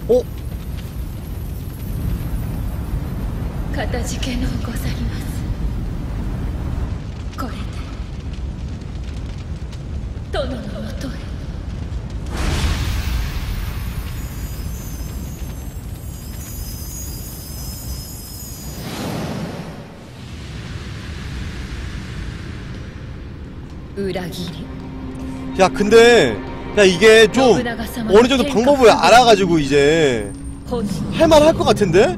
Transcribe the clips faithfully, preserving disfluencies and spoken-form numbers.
어? かたじけのうございます。これで殿のもとへ。裏切り。 야 근데 야 이게 좀 어느 정도 방법을 알아가지고 이제 할만할 것 같은데?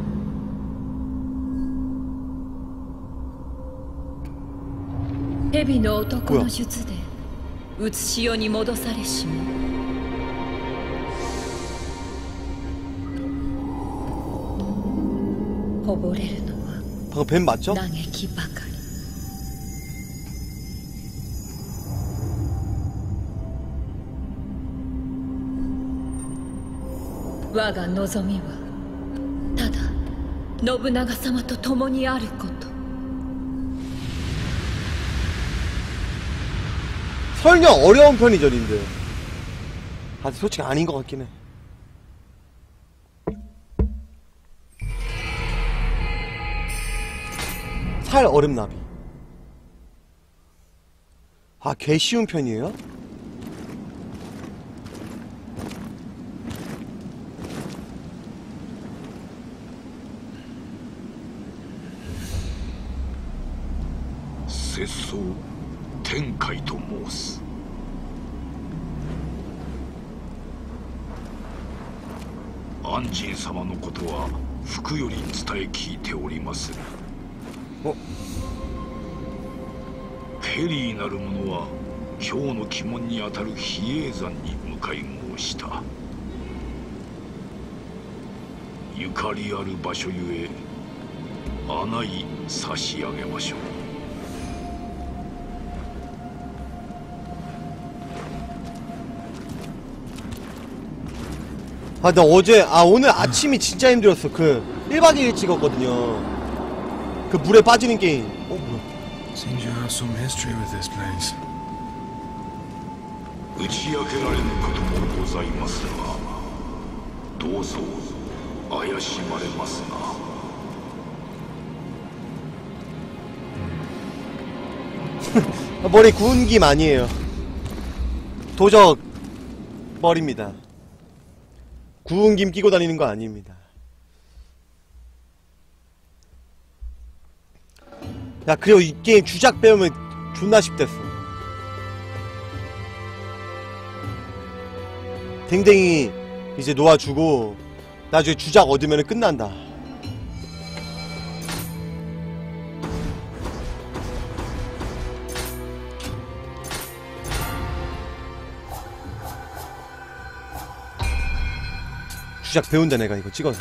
헤비의男の術でうつしよに戻されしも ほぼれるのは 방금 뱀 맞죠? 嘆きばかり。 我が望みはただ信長様と共にあること。 설령 어려운 편이죠, 님들. 아, 솔직히 아닌 것 같긴 해. 살 얼음나비. 아, 개 쉬운 편이에요? 세소 天海と申す。安仁様のことは福より伝え聞いておりまする。 おペリーなる者は今日の鬼門にあたる比叡山に向かい申した。ゆかりある場所ゆえ案内差し上げましょう。 아, 나 어제, 아, 오늘 아침이 진짜 힘들었어. 그, 일박 이일 찍었거든요. 그 물에 빠지는 게임. 어, 뭐야. Seems you have some history with this place. 打ち明けられぬこともございますが、どうぞ怪しまれますな。 머리 구운 김 아니에요. 도적 머리입니다. 구운 김 끼고 다니는 거 아닙니다. 야, 그리고 이 게임 주작 배우면 존나 쉽댔어. 댕댕이 이제 놓아주고 나중에 주작 얻으면 끝난다. 주작 배운다 내가 이거 찍어서.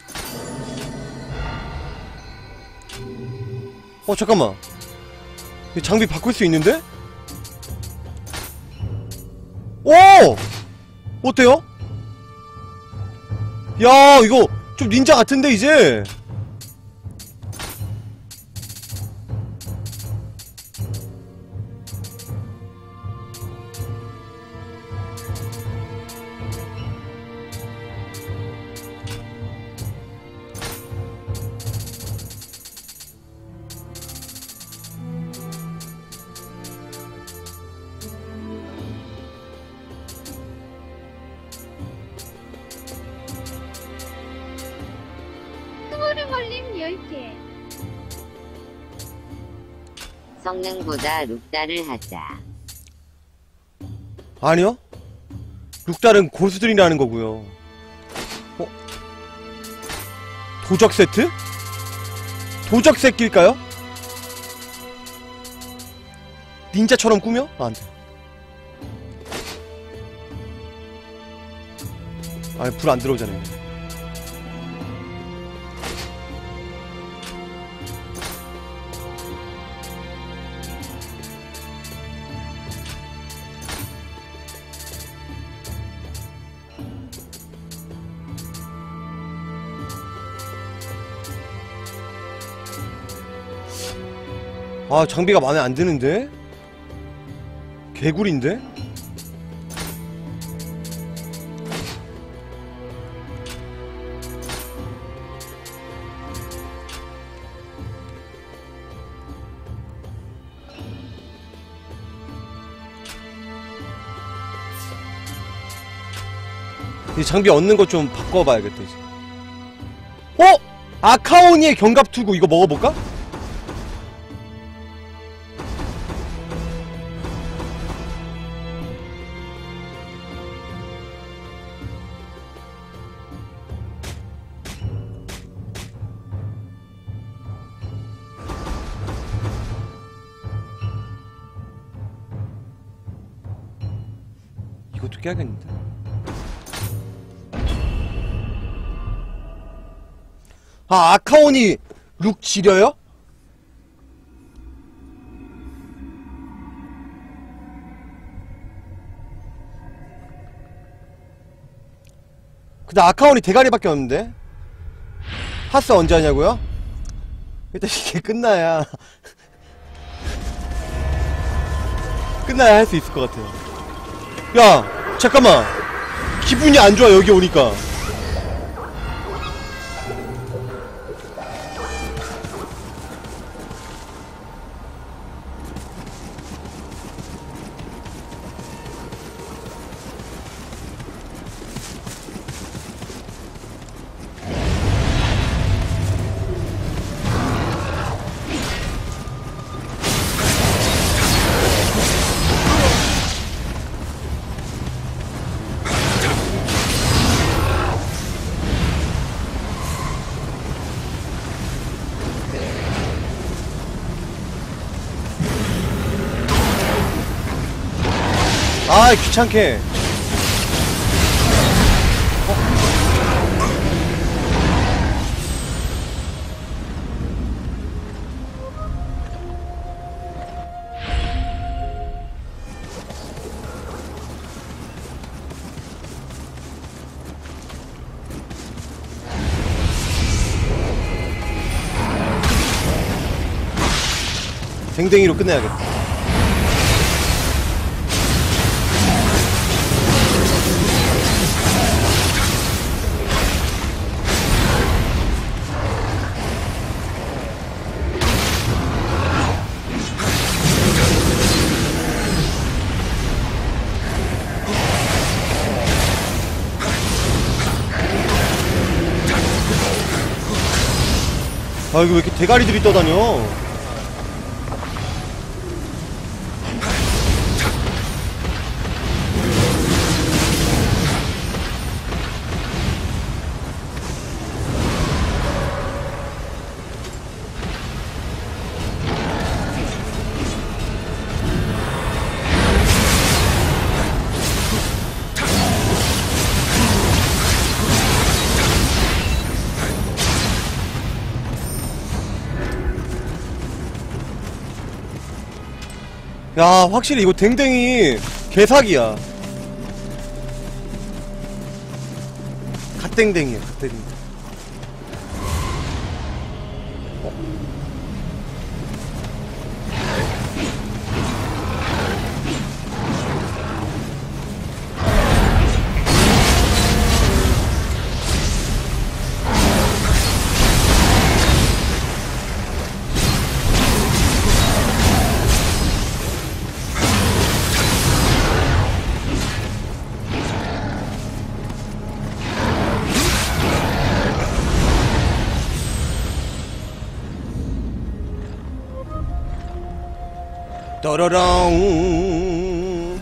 어 잠깐만, 이 장비 바꿀 수 있는데? 오! 어때요? 야 이거 좀 닌자 같은데 이제? 성능보다 룩다를 하자. 아니요? 룩달은 고수들이라는 거고요. 어? 도적 세트? 도적 새끼일까요? 닌자처럼 꾸며? 아, 안돼. 아, 불 안 들어오잖아요. 아, 장비가 마음에 안 드는데? 개구리인데? 이 장비 얻는 거 좀 바꿔봐야겠다 이제. 어? 아카오니의 견갑투구 이거 먹어볼까? 이것도 깨야겠는데. 아, 아카오니 룩 지려요? 근데 아카오니 대가리밖에 없는데? 하스 언제 하냐고요? 일단 이게 끝나야 끝나야 할 수 있을 것 같아요. 야, 잠깐만. 기분이 안 좋아, 여기 오니까. 아, 귀찮게. 댕댕이로 끝내야겠다. 아, 이거 왜 이렇게 대가리들이 떠다녀? 야, 확실히 이거 댕댕이 개사기야. 갓댕댕이야, 갓댕댕이. 떠러렁.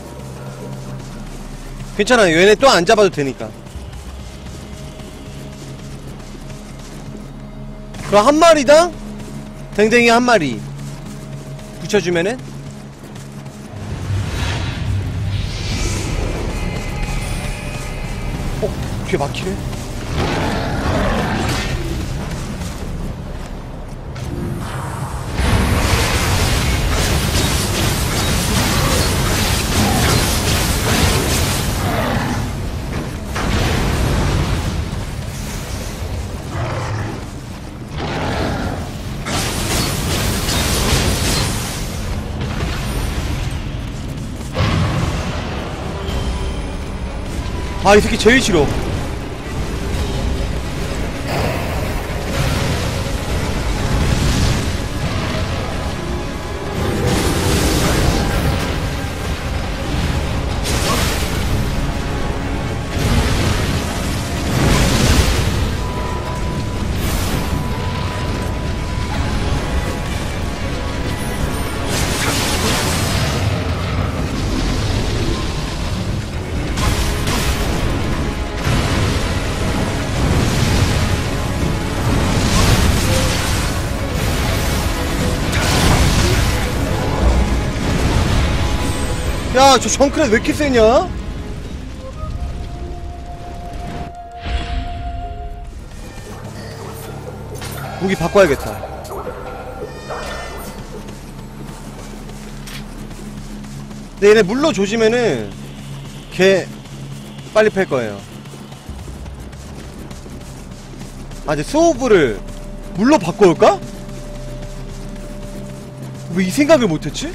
괜찮아요. 얘네 또 안 잡아도 되니까. 그럼 한 마리당 댕댕이 한 마리 붙여주면은 어? 귀에 막히네? 아, 이 새끼 제일 싫어. 야, 저 정크렛 왜 이렇게 세냐? 무기 바꿔야겠다. 근데 얘네 물로 조지면은 걔 빨리 팰 거예요. 아, 이제 스오브를 물로 바꿔올까? 왜 이 생각을 못했지?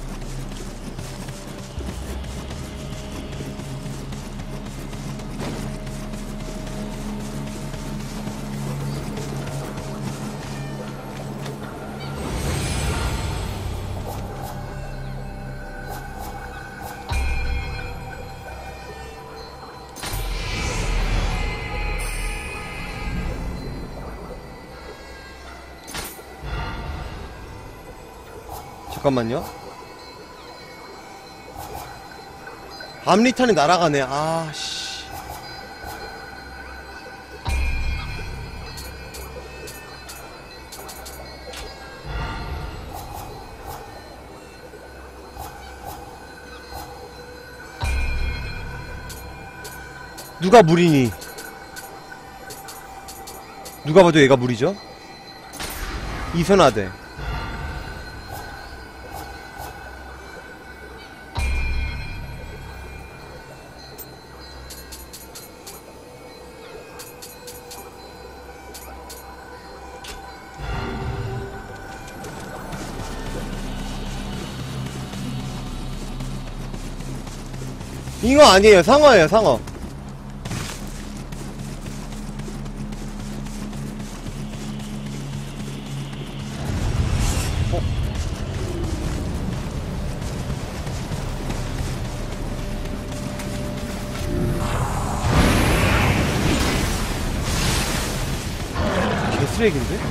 잠깐만요. 암리탄이 날아가네. 아씨. 누가 물이니? 누가 봐도 얘가 물이죠? 이선화대. 잉어 아니에요. 상어예요. 상어. 어? 개쓰레기인데?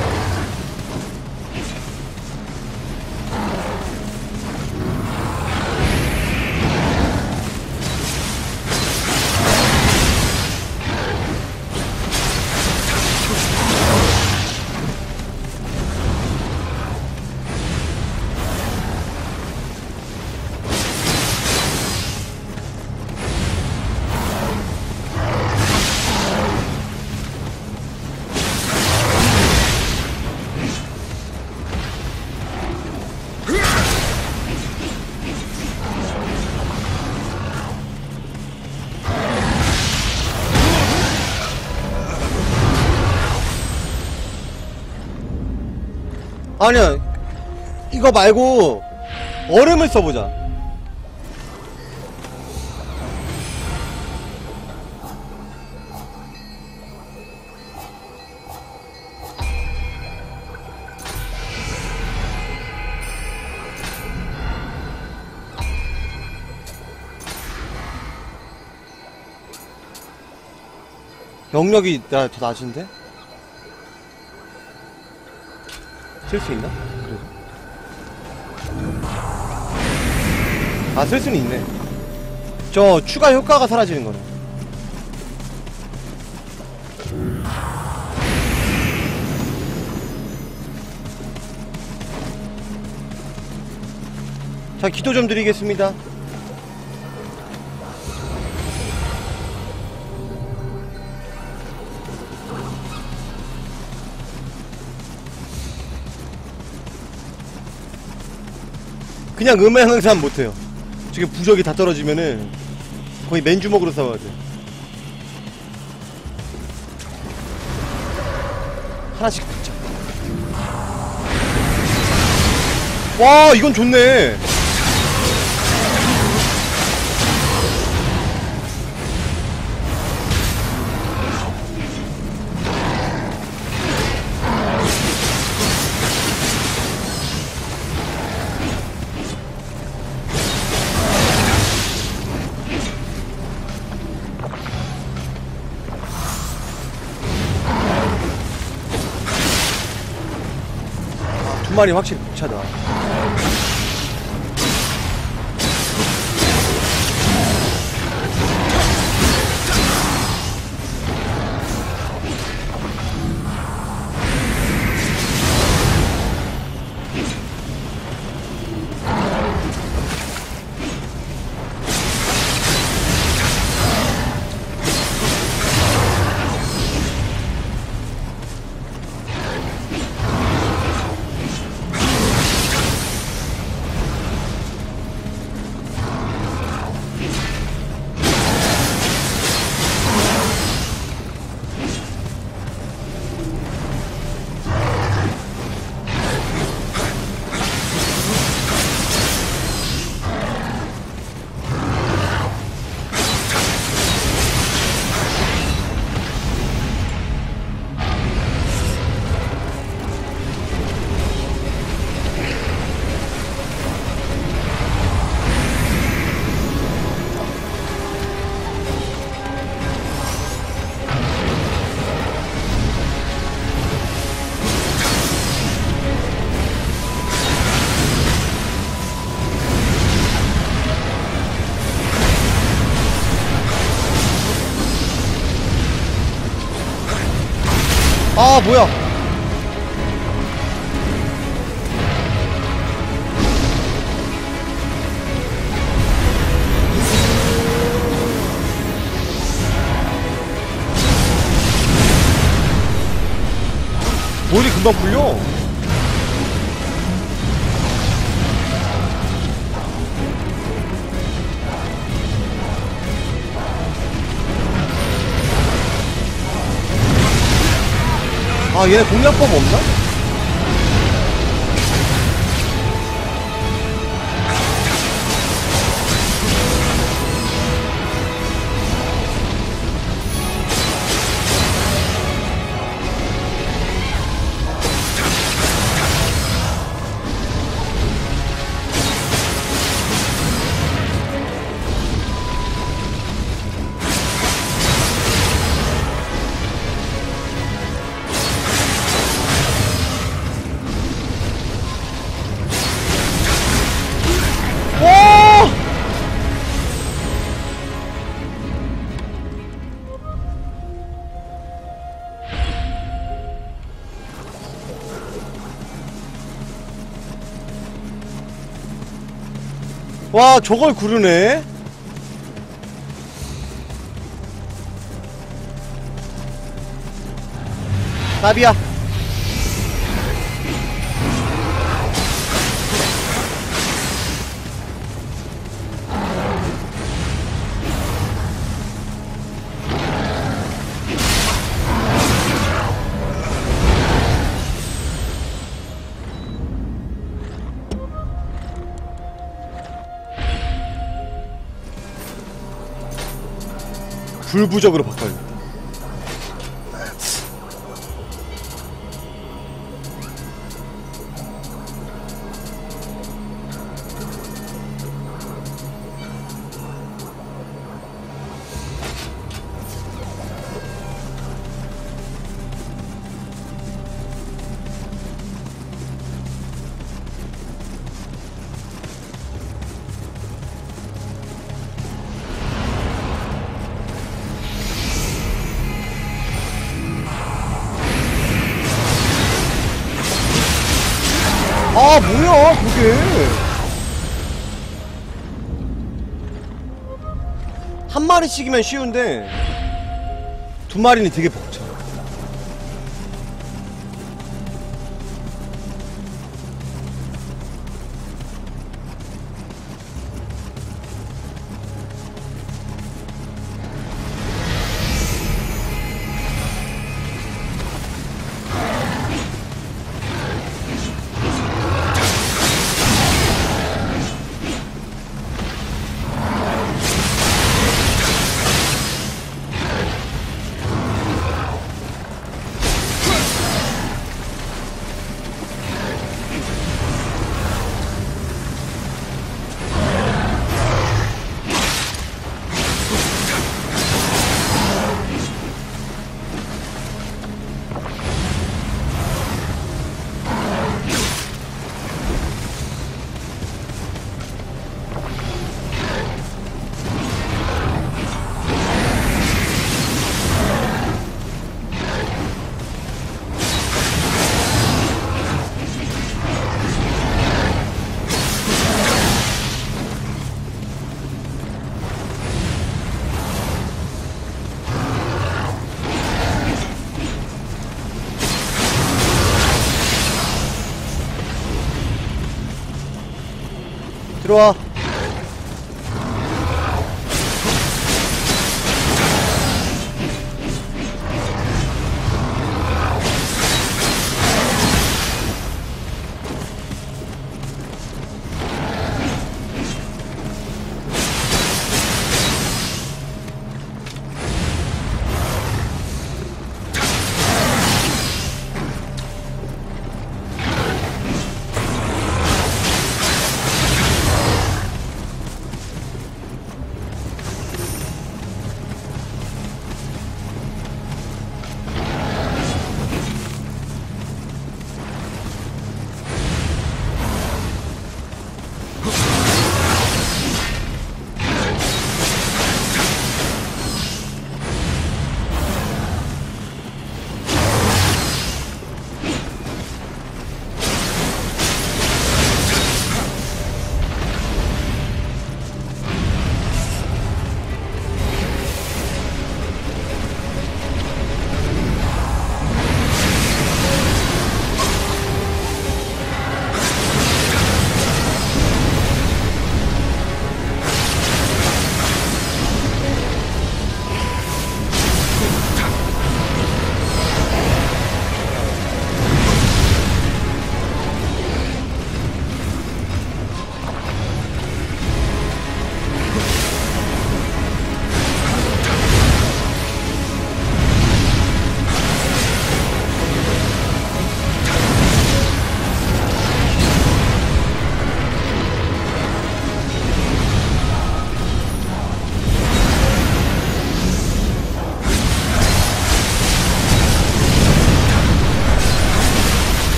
아니야, 이거 말고 얼음을 써보자. 영역이 나 더 낮은데? 쓸 수 있나? 그래도. 아, 쓸 수는 있네. 저 추가 효과가 사라지는 거네. 자, 기도 좀 드리겠습니다. 그냥 음해항상 못해요. 저게 부적이 다 떨어지면은 거의 맨주먹으로 싸워야 돼. 하나씩 붙자. 와, 이건 좋네. 두 마리 확실히 벅차다. 아 뭐야. 머리 금방 풀려. 아 얘네 공략법 없나? 와 저걸 구르네. 나비야. 불부적으로 바꿔요. 아 뭐야 그게. 한 마리씩이면 쉬운데 두 마리는 되게 벅차. 들어와.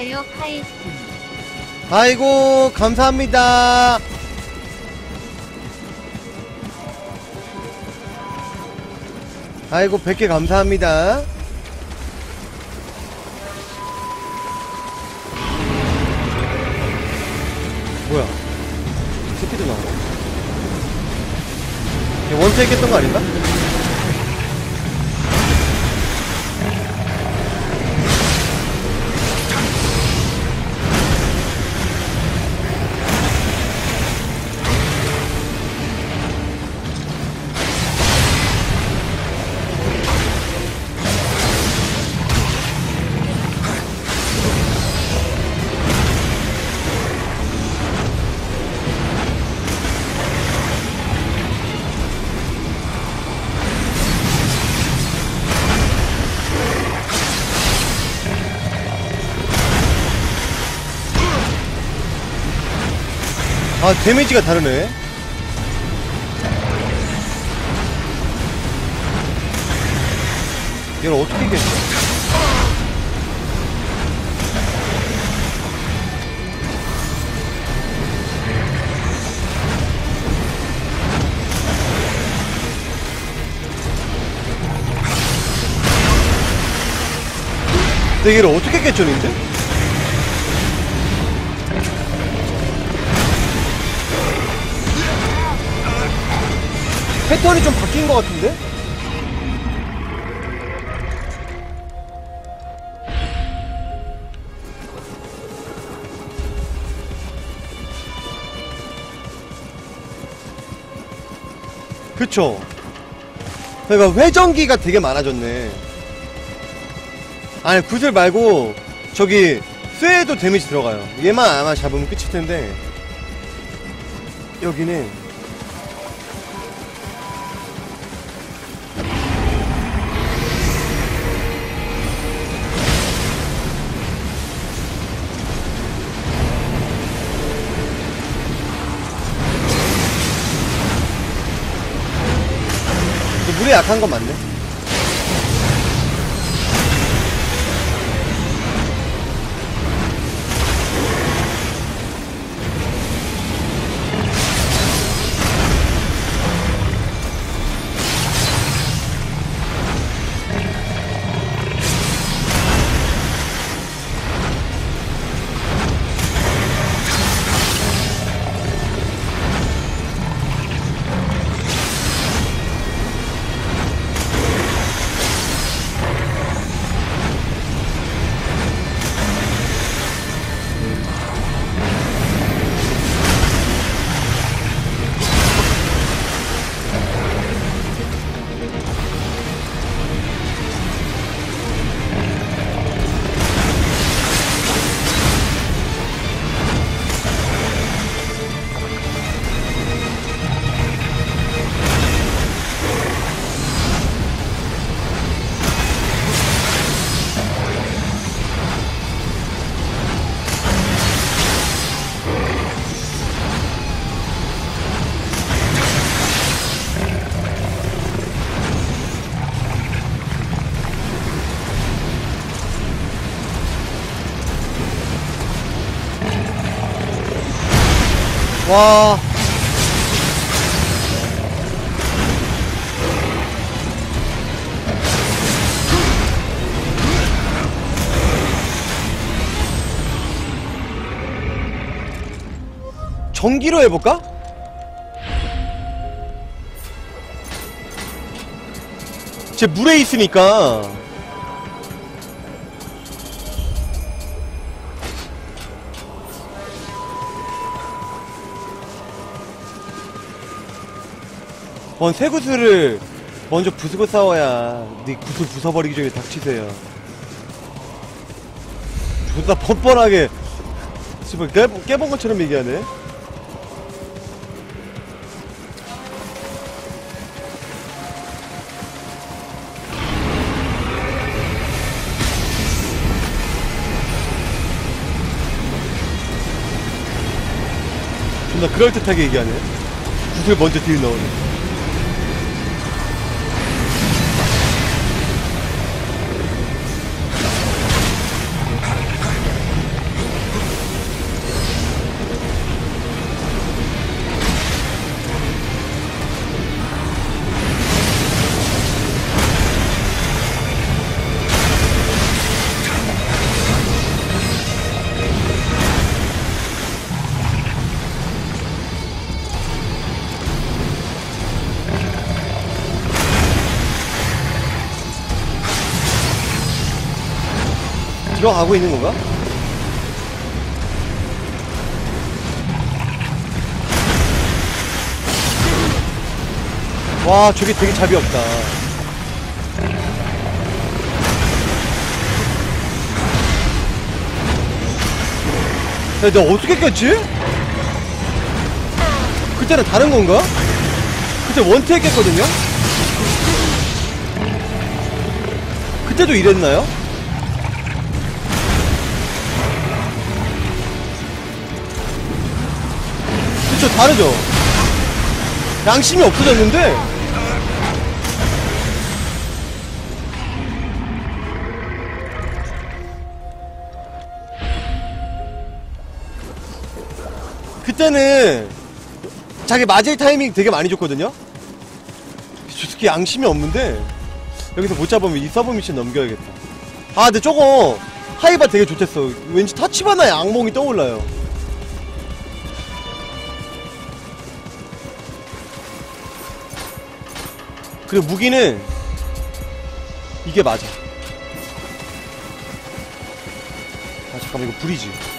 좋아요 파이팅. 아이고 감사합니다. 아이고 백 개 감사합니다. 뭐야 스피드 나와. 원체 깼던 거 아닌가? 아 데미지가 다르네. 이걸 어떻게 이겼어? 근데 이걸 어떻게 깼죠, 근데? 패턴이 좀 바뀐 것 같은데? 그쵸? 그러니까 회전기가 되게 많아졌네. 아니 구슬 말고 저기 쇠에도 데미지 들어가요. 얘만 아마 잡으면 끝일 텐데 여기는 물에 약한 건 맞네. 와. 전기로 해볼까? 쟤 물에 있으니까 뭔 쇠구슬을 먼저 부수고 싸워야 네 구슬 부숴버리기 전에 닥치세요. 존나 뻔뻔하게 씨발 깨, 깨본 것처럼 얘기하네. 존나 그럴듯하게 얘기하네. 구슬 먼저 딜 넣으네. 들어가고 있는 건가? 와, 저게 되게 잡이 없다. 야, 내가 어떻게 깼지? 그때는 다른 건가? 그때 원트에 깼거든요? 그때도 이랬나요? 그쵸, 다르죠? 양심이 없어졌는데? 그때는 자기 맞을 타이밍 되게 많이 줬거든요? 솔직히 양심이 없는데 여기서 못 잡으면 이 서브 미션 넘겨야겠다. 아, 근데 저거 하이바 되게 좋댔어. 왠지 타치바나의 악몽이 떠올라요. 그리고 무기는 이게 맞아. 아, 잠깐만, 이거 불이지.